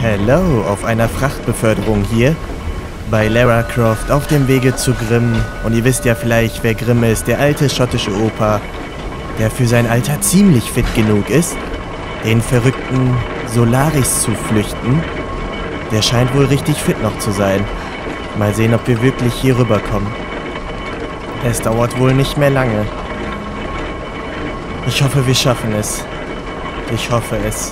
Hello, auf einer Frachtbeförderung hier bei Lara Croft auf dem Wege zu Grimm. Und ihr wisst ja vielleicht, wer Grimm ist, der alte schottische Opa, der für sein Alter ziemlich fit genug ist, den verrückten Solaris zu flüchten. Der scheint wohl richtig fit noch zu sein. Mal sehen, ob wir wirklich hier rüberkommen. Es dauert wohl nicht mehr lange. Ich hoffe, wir schaffen es. Ich hoffe es.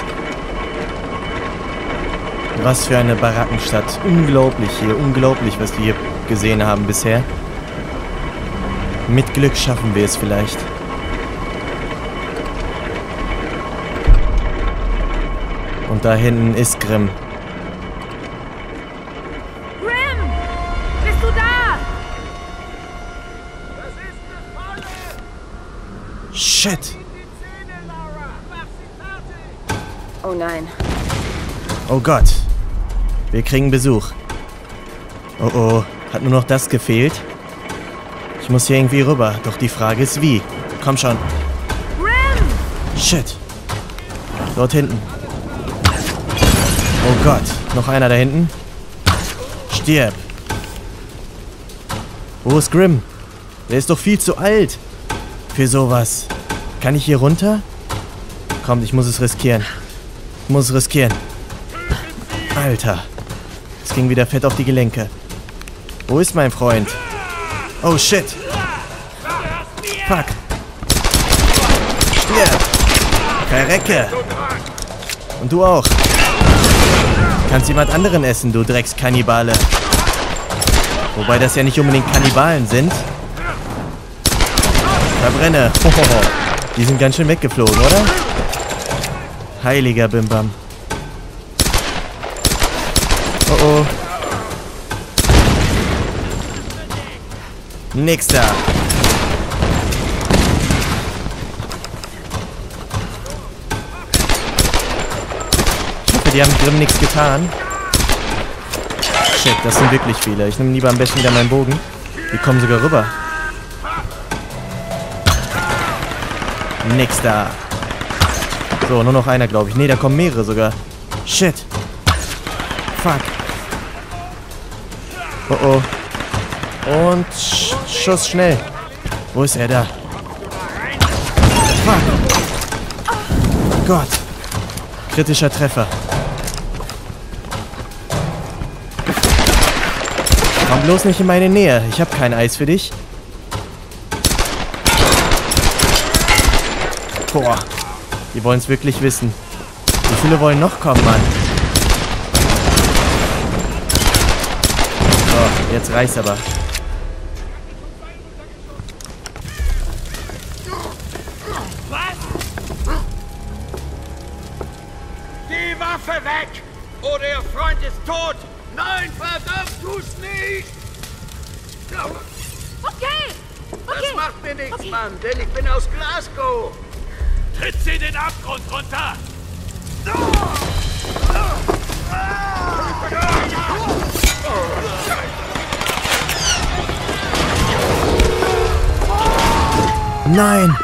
Was für eine Barackenstadt. Unglaublich hier. Unglaublich, was wir hier gesehen haben bisher. Mit Glück schaffen wir es vielleicht. Und da hinten ist Grimm. Grimm! Bist du da? Das ist eine Falle! Shit! Oh nein. Oh Gott. Wir kriegen Besuch. Oh oh. Hat nur noch das gefehlt? Ich muss hier irgendwie rüber. Doch die Frage ist wie. Komm schon. Grimm! Shit. Dort hinten. Oh Gott. Noch einer da hinten. Stirb. Wo ist Grimm? Der ist doch viel zu alt. Für sowas. Kann ich hier runter? Komm, ich muss es riskieren. Ich muss es riskieren. Alter. Es ging wieder fett auf die Gelenke. Wo ist mein Freund? Oh shit. Fuck. Stirb. Verrecke. Und du auch. Kannst jemand anderen essen, du Dreckskannibale. Wobei das ja nicht unbedingt Kannibalen sind. Verbrenne. Hohoho. Die sind ganz schön weggeflogen, oder? Heiliger Bimbam. Oh oh. Nächster. Ich hoffe, die haben Grimm nichts getan. Shit, das sind wirklich viele. Ich nehme lieber am besten wieder meinen Bogen. Die kommen sogar rüber. Nächster. So, nur noch einer, glaube ich. Nee, da kommen mehrere sogar. Shit. Fuck. Oh oh. Und Schuss schnell. Wo ist er da? Fuck. Gott. Kritischer Treffer. Komm bloß nicht in meine Nähe. Ich habe kein Eis für dich. Boah. Die wollen es wirklich wissen. Wie viele wollen noch kommen, Mann? So, jetzt reicht's aber. Was? Die Waffe weg! Oder Ihr Freund ist tot! Nein, verdammt, tu's nicht! Okay! Das macht mir nichts, Mann, denn ich bin aus Glasgow! Tritt sie den Abgrund runter! Nein!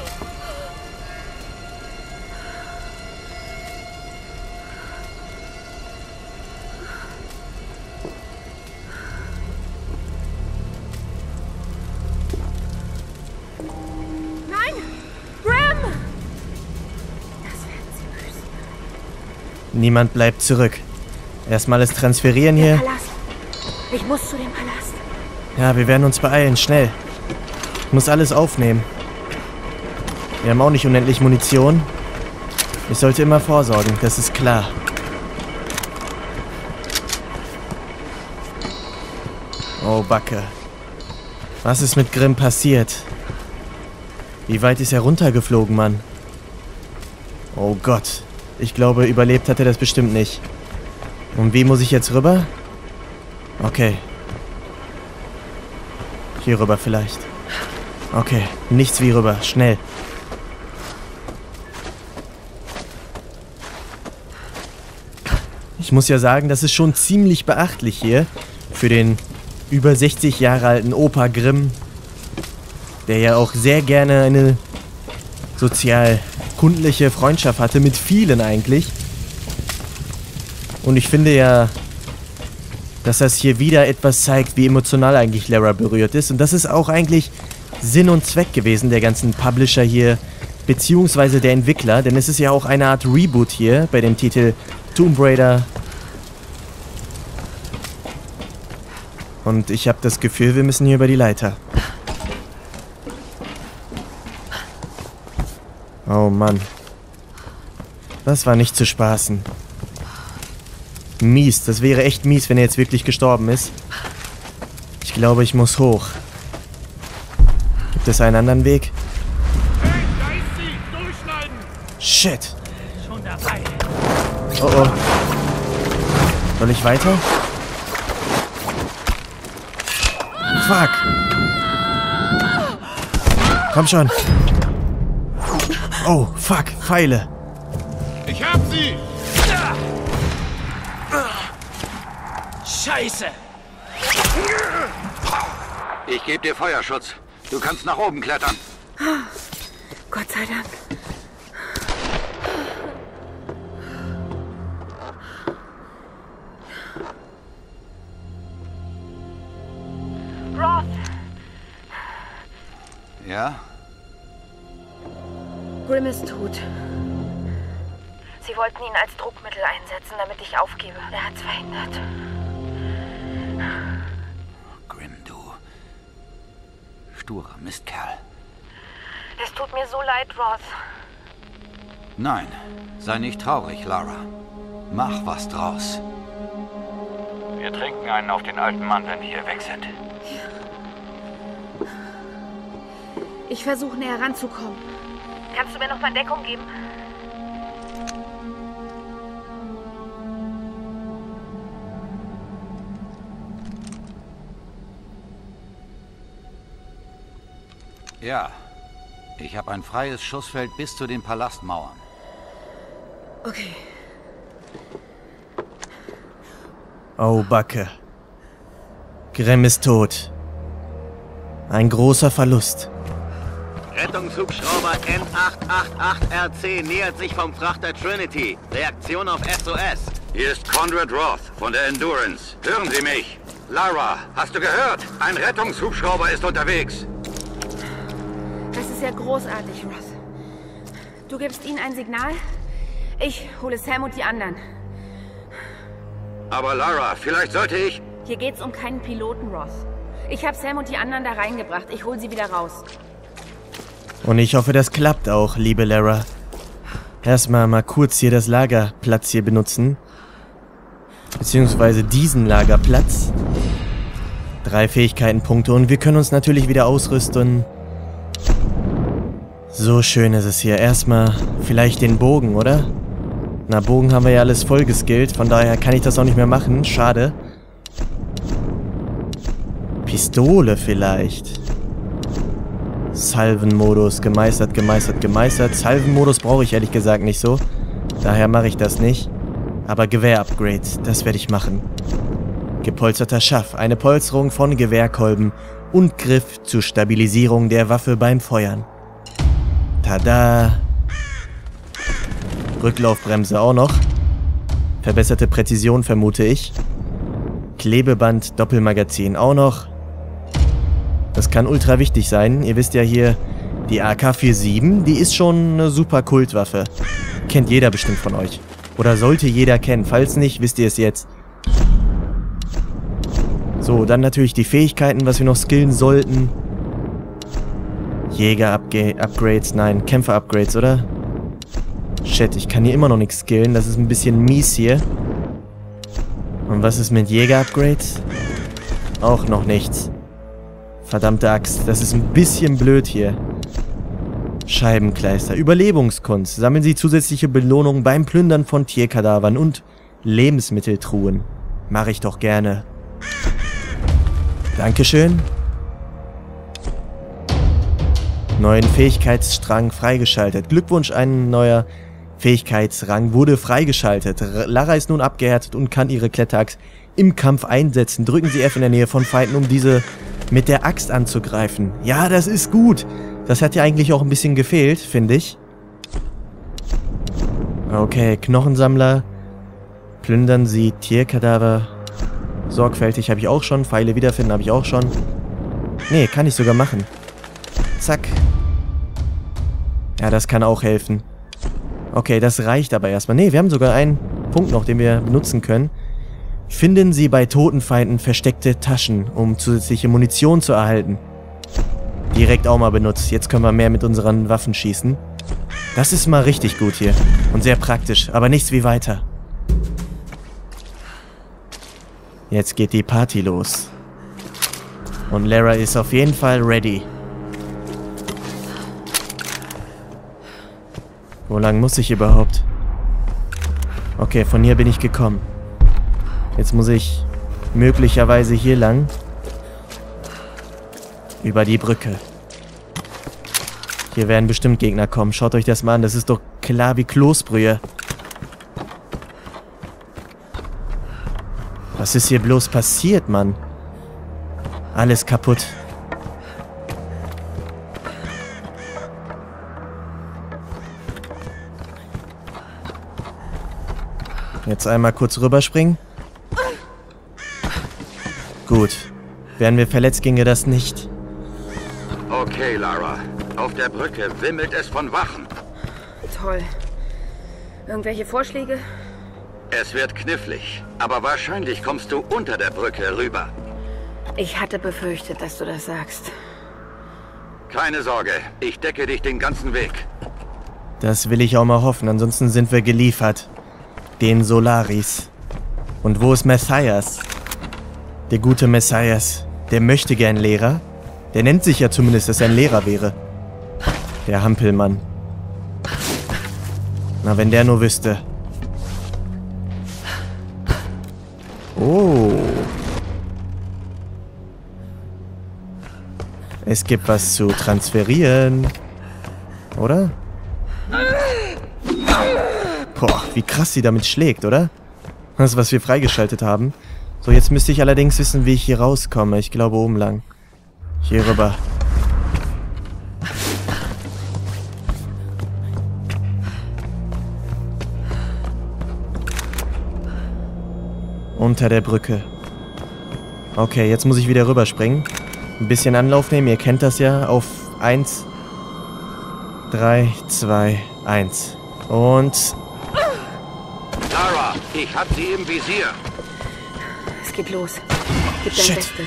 Nein! Grimm! Das werden sie böse. Niemand bleibt zurück. Erstmal alles transferieren Der hier. Palast. Ich muss zu dem Palast. Ja, wir werden uns beeilen. Schnell. Ich muss alles aufnehmen. Wir haben auch nicht unendlich Munition. Ich sollte immer vorsorgen, das ist klar. Oh, Backe. Was ist mit Grimm passiert? Wie weit ist er runtergeflogen, Mann? Oh Gott. Ich glaube, überlebt hat er das bestimmt nicht. Und wie muss ich jetzt rüber? Okay. Hier rüber vielleicht. Okay, nichts wie rüber. Schnell. Ich muss ja sagen, das ist schon ziemlich beachtlich hier für den über 60 Jahre alten Opa Grimm, der ja auch sehr gerne eine sozial-kundliche Freundschaft hatte mit vielen eigentlich. Und ich finde ja, dass das hier wieder etwas zeigt, wie emotional eigentlich Lara berührt ist. Und das ist auch eigentlich Sinn und Zweck gewesen der ganzen Publisher hier, beziehungsweise der Entwickler. Denn es ist ja auch eine Art Reboot hier bei dem Titel Tomb Raider. Und ich habe das Gefühl, wir müssen hier über die Leiter. Oh Mann. Das war nicht zu spaßen. Mies, das wäre echt mies, wenn er jetzt wirklich gestorben ist. Ich glaube, ich muss hoch. Gibt es einen anderen Weg? Hey, da ist sie! Durchschneiden! Shit! Schon dabei. Oh oh. Soll ich weiter? Fuck! Komm schon! Oh, fuck, Pfeile! Ich hab sie! Scheiße! Ich gebe dir Feuerschutz. Du kannst nach oben klettern. Gott sei Dank. Roth! Ja? Grimm ist tot. Sie wollten ihn als Druckmittel einsetzen, damit ich aufgebe. Er hat's verhindert. Grimm, du sturer Mistkerl. Es tut mir so leid, Roth. Nein, sei nicht traurig, Lara. Mach was draus. Wir trinken einen auf den alten Mann, wenn wir hier weg sind. Ich versuche näher ranzukommen. Kannst du mir noch mal Deckung geben? Ja, ich habe ein freies Schussfeld bis zu den Palastmauern. Okay. Oh, Backe. Grimm ist tot. Ein großer Verlust. Rettungshubschrauber N888RC nähert sich vom Frachter Trinity. Reaktion auf SOS. Hier ist Conrad Roth von der Endurance. Hören Sie mich? Lara, hast du gehört? Ein Rettungshubschrauber ist unterwegs. Das ist ja großartig, Roth. Du gibst ihnen ein Signal? Ich hole Sam und die anderen. Aber Lara, vielleicht sollte ich... Hier geht's um keinen Piloten, Roth. Ich habe Sam und die anderen da reingebracht. Ich hole sie wieder raus. Und ich hoffe, das klappt auch, liebe Lara. Erstmal mal kurz hier das Lagerplatz hier benutzen. Beziehungsweise diesen Lagerplatz. 3 Fähigkeitenpunkte und wir können uns natürlich wieder ausrüsten. So schön ist es hier. Erstmal vielleicht den Bogen, oder? Na, Bogen haben wir ja alles voll geskillt. Von daher kann ich das auch nicht mehr machen. Schade. Pistole vielleicht. Salvenmodus. Gemeistert, gemeistert, gemeistert. Salvenmodus brauche ich ehrlich gesagt nicht so. Daher mache ich das nicht. Aber Gewehr-Upgrade, das werde ich machen. Gepolsterter Schaft. Eine Polsterung von Gewehrkolben und Griff zur Stabilisierung der Waffe beim Feuern. Tada! Rücklaufbremse auch noch. Verbesserte Präzision vermute ich. Klebeband, Doppelmagazin auch noch. Das kann ultra wichtig sein. Ihr wisst ja hier, die AK-47, die ist schon eine super Kultwaffe. Kennt jeder bestimmt von euch. Oder sollte jeder kennen. Falls nicht, wisst ihr es jetzt. So, dann natürlich die Fähigkeiten, was wir noch skillen sollten. Jäger-Upgrades, nein, Kämpfer-Upgrades, oder? Shit, ich kann hier immer noch nichts skillen. Das ist ein bisschen mies hier. Und was ist mit Jäger-Upgrades? Auch noch nichts. Verdammte Axt, das ist ein bisschen blöd hier. Scheibenkleister. Überlebenskunst. Sammeln Sie zusätzliche Belohnungen beim Plündern von Tierkadavern und Lebensmitteltruhen. Mache ich doch gerne. Dankeschön. Neuen Fähigkeitsstrang freigeschaltet. Glückwunsch, ein neuer Fähigkeitsrang wurde freigeschaltet. Lara ist nun abgehärtet und kann ihre Kletteraxt im Kampf einsetzen. Drücken Sie F in der Nähe von Feinden, um diese mit der Axt anzugreifen. Ja, das ist gut. Das hat ja eigentlich auch ein bisschen gefehlt, finde ich. Okay, Knochensammler. Plündern Sie Tierkadaver. Sorgfältig habe ich auch schon. Pfeile wiederfinden habe ich auch schon. Nee, kann ich sogar machen. Zack. Ja, das kann auch helfen. Okay, das reicht aber erstmal. Nee, wir haben sogar einen Punkt noch, den wir benutzen können. Finden Sie bei toten Feinden versteckte Taschen, um zusätzliche Munition zu erhalten. Direkt auch mal benutzt. Jetzt können wir mehr mit unseren Waffen schießen. Das ist mal richtig gut hier. Und sehr praktisch, aber nichts wie weiter. Jetzt geht die Party los. Und Lara ist auf jeden Fall ready. Wo lang muss ich überhaupt? Okay, von hier bin ich gekommen. Jetzt muss ich möglicherweise hier lang. Über die Brücke. Hier werden bestimmt Gegner kommen. Schaut euch das mal an. Das ist doch klar wie Kloßbrühe. Was ist hier bloß passiert, Mann? Alles kaputt. Jetzt einmal kurz rüberspringen. Gut. Wären wir verletzt, ginge das nicht. Okay, Lara. Auf der Brücke wimmelt es von Wachen. Toll. Irgendwelche Vorschläge? Es wird knifflig, aber wahrscheinlich kommst du unter der Brücke rüber. Ich hatte befürchtet, dass du das sagst. Keine Sorge, ich decke dich den ganzen Weg. Das will ich auch mal hoffen, ansonsten sind wir geliefert. Den Solaris. Und wo ist Messias? Der gute Messias. Der möchte gern Lehrer. Der nennt sich ja zumindest, dass er ein Lehrer wäre. Der Hampelmann. Na, wenn der nur wüsste. Oh. Es gibt was zu transferieren. Oder? Boah, wie krass sie damit schlägt, oder? Das, was wir freigeschaltet haben. So, jetzt müsste ich allerdings wissen, wie ich hier rauskomme. Ich glaube, oben lang. Hier rüber. Unter der Brücke. Okay, jetzt muss ich wieder rüberspringen. Ein bisschen Anlauf nehmen, ihr kennt das ja. Auf 1, 3, 2, 1. Und... Lara, ich hab sie im Visier. Es geht los. Gib dein Shit. Bestes.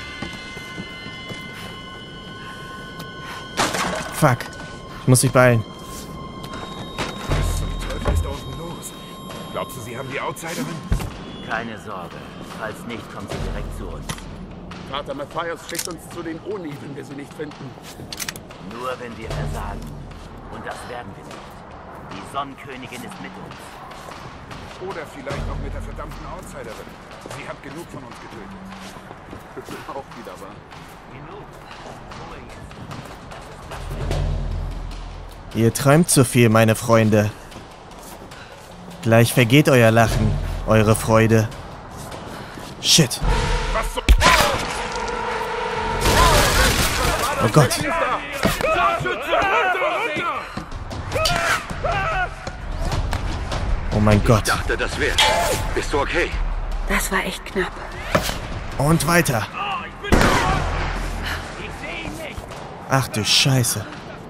Fuck. Ich muss mich beeilen. Was zum Teufel ist da unten los? Glaubst du, sie haben die Outsiderin? Keine Sorge. Falls nicht, kommt sie direkt zu uns. Vater Matthias schickt uns zu den Oni, wenn wir sie nicht finden. Nur wenn wir versagen. Und das werden wir nicht. Die Sonnenkönigin ist mit uns. Oder vielleicht noch mit der verdammten Outsiderin. Sie hat genug von uns getötet. Auch wieder wahr. Genug. Ruhe jetzt. Ihr träumt zu viel, meine Freunde. Gleich vergeht euer Lachen, eure Freude. Shit. Was so? Oh Gott. Oh mein Gott. Ich dachte, das wär's. Bist du okay? Das war echt knapp. Und weiter. Ach du Scheiße.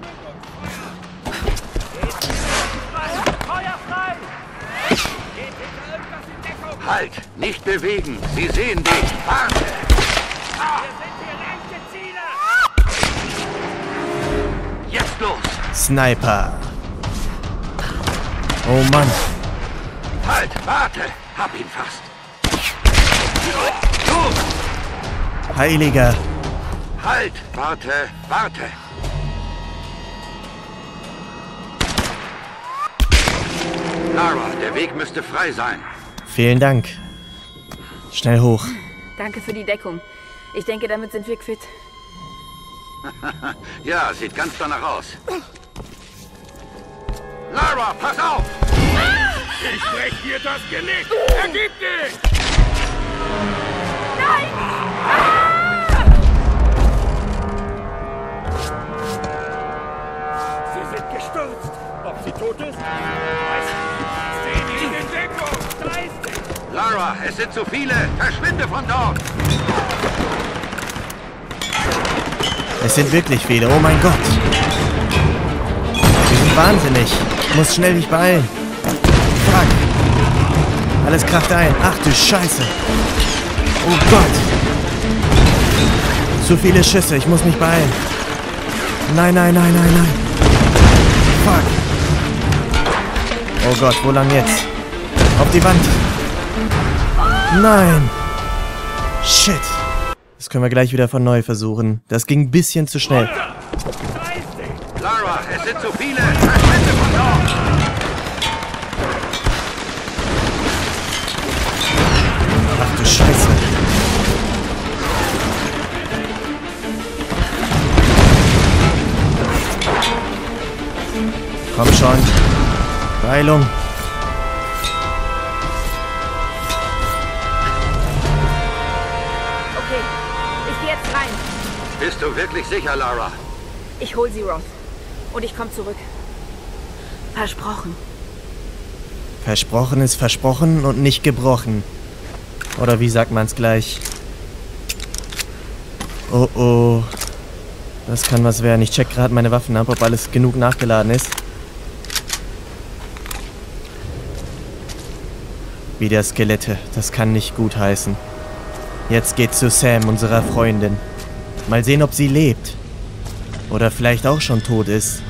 Halt! Nicht bewegen! Sie sehen dich! Warte! Jetzt los! Sniper. Oh Mann. Halt! Warte! Hab ihn fast! Du! Heiliger. Halt! Warte! Warte! Lara, der Weg müsste frei sein. Vielen Dank. Schnell hoch. Danke für die Deckung. Ich denke, damit sind wir quitt. Ja, sieht ganz danach aus. Lara, pass auf! Ich brech dir das Genick! Ergib dich! Sie sind gestürzt! Ob sie tot ist? Weiß nicht. Seh die in Deckung! Da ist sie! Lara, es sind zu viele! Verschwinde von dort! Es sind wirklich viele, oh mein Gott. Wir sind wahnsinnig. Ich muss schnell mich beeilen. Fuck. Alles kracht ein. Ach du Scheiße. Oh Gott. Zu viele Schüsse, ich muss mich beeilen. Nein, nein, nein, nein, nein. Fuck. Oh Gott, wo lang jetzt? Auf die Wand. Nein. Shit. Das können wir gleich wieder von neu versuchen. Das ging ein bisschen zu schnell. Lara, es sind zu viele! Verschwinde von dort! Ach du Scheiße. Komm schon. Beeilung. Okay, ich gehe jetzt rein. Bist du wirklich sicher, Lara? Ich hol sie, Roth. Und ich komme zurück. Versprochen. Versprochen ist versprochen und nicht gebrochen. Oder wie sagt man's gleich? Oh oh. Das kann was werden. Ich check gerade meine Waffen ab, ob alles genug nachgeladen ist. Wieder Skelette. Das kann nicht gut heißen. Jetzt geht's zu Sam, unserer Freundin. Mal sehen, ob sie lebt. Oder vielleicht auch schon tot ist.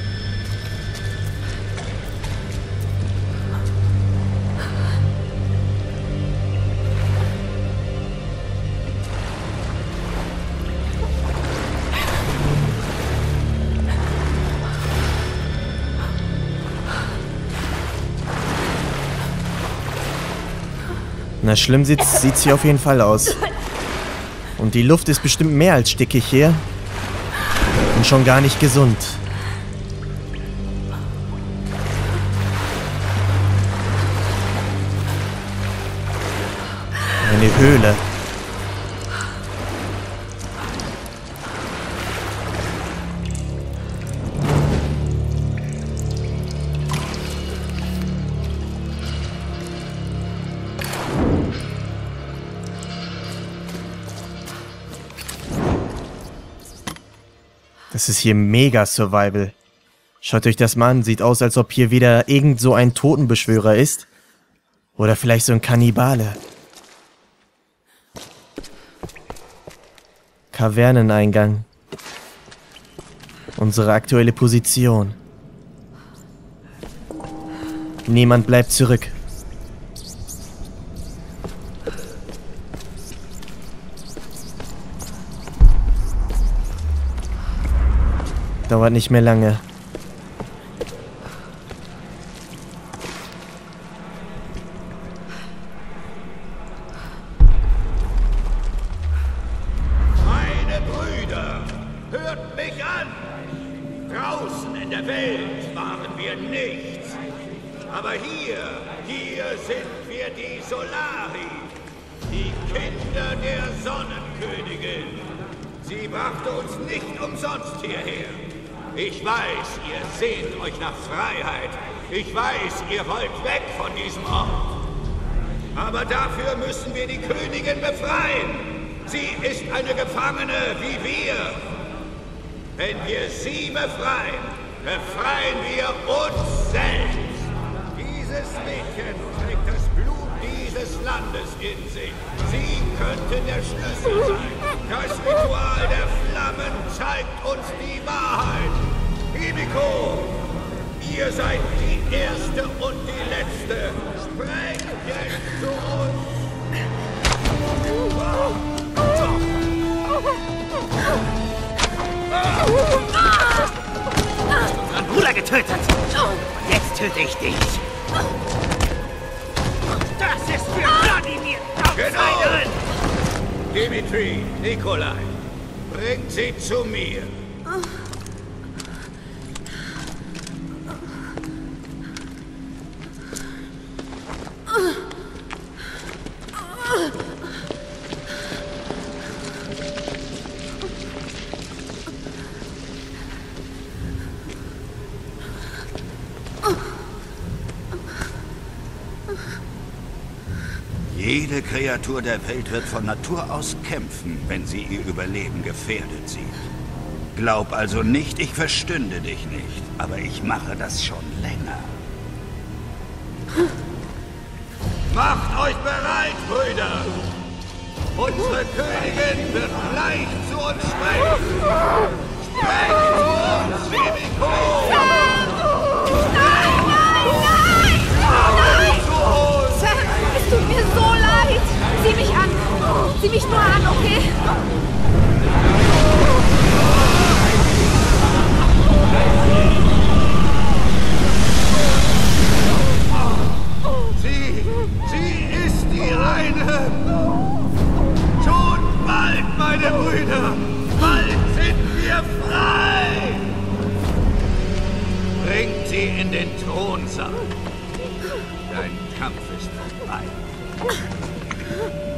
Na, schlimm sieht's hier auf jeden Fall aus. Und die Luft ist bestimmt mehr als stickig hier. Und schon gar nicht gesund. Eine Höhle. Das ist hier mega Survival. Schaut euch das mal an. Sieht aus, als ob hier wieder irgend so ein Totenbeschwörer ist. Oder vielleicht so ein Kannibale. Kaverneneingang. Unsere aktuelle Position. Niemand bleibt zurück. Dauert nicht mehr lange. Meine Brüder, hört mich an! Draußen in der Welt waren wir nichts. Aber hier sind wir die Solari, die Kinder der Sonnenkönigin. Sie brachte uns nicht umsonst hierher. Ich weiß, ihr sehnt euch nach Freiheit. Ich weiß, ihr wollt weg von diesem Ort. Aber dafür müssen wir die Königin befreien. Sie ist eine Gefangene wie wir. Wenn wir sie befreien, befreien wir uns selbst. Dieses Mädchen trägt das Blut dieses Landes in sich. Sie könnte der Schlüssel sein. Das Ritual der Flammen zeigt uns die Wahrheit. Himiko, ihr seid die Erste und die Letzte. Sprecht jetzt zu uns. Unseren Bruder getötet. Und jetzt töte ich dich. Das ist für Wladimir. Genau! Dimitri, Nikolai, bringt sie zu mir. Jede Kreatur der Welt wird von Natur aus kämpfen, wenn sie ihr Überleben gefährdet sieht. Glaub also nicht, ich verstünde dich nicht, aber ich mache das schon länger. Macht euch bereit, Brüder! Unsere Königin wird gleich zu uns sprechen! Sprecht zu uns, Rimiko! Nein! Sam, es tut mir so leid! Sieh mich an! Sieh mich nur an, okay? Sie ist die eine! Schon bald, meine Brüder! Bald sind wir frei! Bringt sie in den Thronsaal. Dein Kampf ist vorbei.